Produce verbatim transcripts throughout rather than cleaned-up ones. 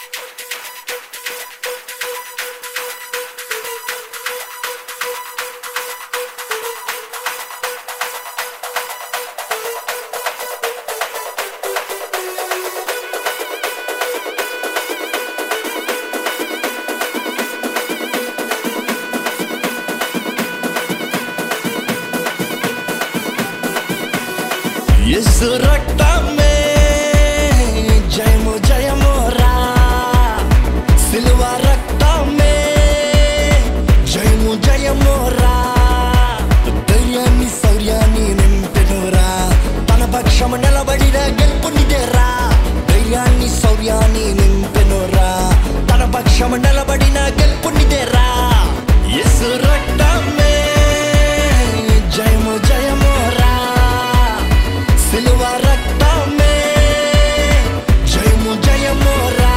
यीशु रक्त में जयमो जयमो रा सिल्वा रक्त में जयमो जयमो रा ధైర్యాన్ని శౌర్యాన్ని నింపెనురా తన పక్షం నిలబడిన గెలుపునిదేరా ధైర్యాన్ని శౌర్యాన్ని నింపెనురా తన పక్షం నిలబడిన గెలుపునిదేరా యేసు రక్తమే జయమో జయమో రా సిలువ రక్తమే జయము జయము రా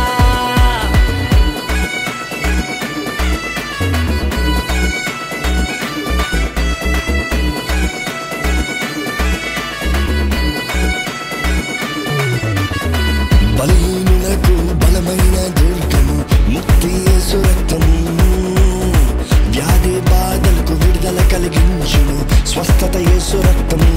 బలహీనులకు బలమైన దుర్గము ముక్తి యేసు రక్తము వ్యాధి బాధలకు విడుదల కలిగించును స్వస్థత యేసు రక్తము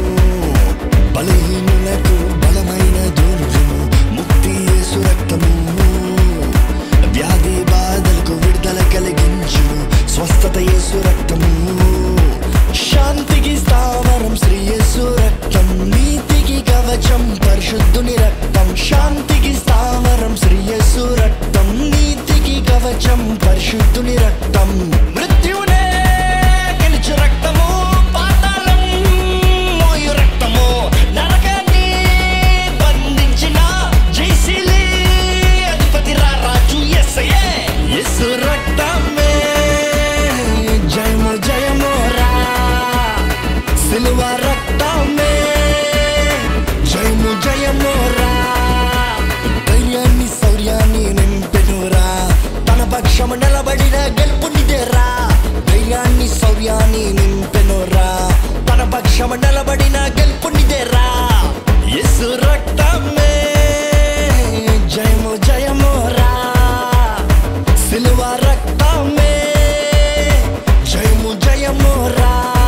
బలహీనులకు బలమైన దుర్గము ముక్తి యేసు రక్తము వ్యాధి బాధలకు విడుదల కలిగించును స్వస్థత యేసు రక్తము శాంతికి స్థావరం శ్రీ యేసు రక్తం నీతికి కవచం పరిశుద్ధుని రక్తం శాంతికి స్థావరం శ్రీ యేసు రక్తం నీతికి కవచం పరిశుద్ధుని రక్తం మృత్యునే గెలిచు రక్తము పాతాళం మోయు రక్తము నరకాన్ని బంధించిన జయశీలి అధిపతి రాజు యేసయ్యే యేసు రక్తమే జయము జయము రా సిలువ రక్తమే జయము జయము రా ధైర్యాన్ని శౌర్యాన్ని నింపెనురా తన పక్షం నిలబడిన గెలుపునిదేరా ధైర్యాన్ని శౌర్యాన్ని నింపెనురా తన పక్షం నిలబడిన గెలుపునిదేరా యేసు రక్తమే జయము జయము రా సిలువ రక్తమే జయము జయము రా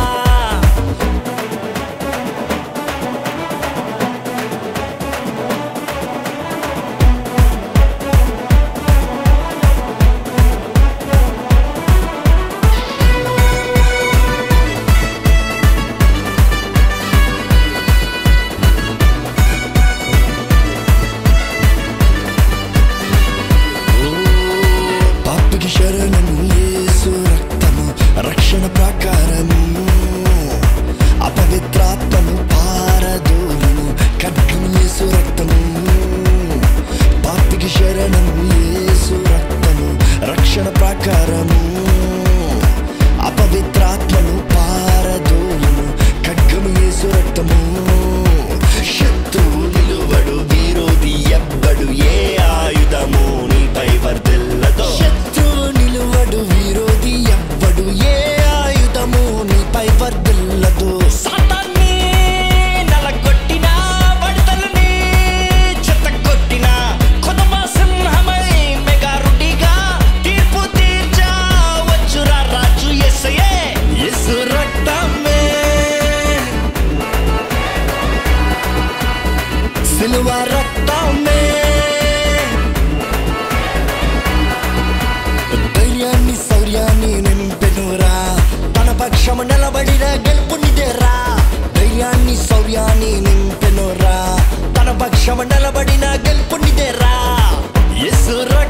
పాపికి శరణము యేసు రక్తము రక్షణ ప్రాకారము అపవిత్రాత్మను పారదోలును ఖడ్గము యేసు రక్తము పాపికి శరణము యేసు రక్తము రక్షణ ప్రాకారము అపవిత్రాత్మను పారదోలును ఖడ్గము యేసు రక్తము శత్రువు నిలువడు విరోధి ఎవ్వడు ఏ ఆయుధము నీపై వర్ధిల్లదో శత్రువు నిలువడు విరోధి ఎవ్వడు ఏ ఆయుధము నీపై వర్ధిల్లదు సాతాన్ని నలగొట్టిన వడతలని చెత్తగొట్టిన కొదమ సింహమై మెగారుడిగా తీర్పు తీర్చా వచ్చురా రాజు యేసయ్యే యేసు రక్తమే సిలువ రక్తమే ధైర్యాన్ని శౌర్యాన్ని నింపెనురా తన పక్షం నిలబడిన గెలుపునిదేరా ధైర్యాన్ని శౌర్యాన్ని నింపెనురా తన పక్షం నిలబడిన గెలుపునిదేరా యేసు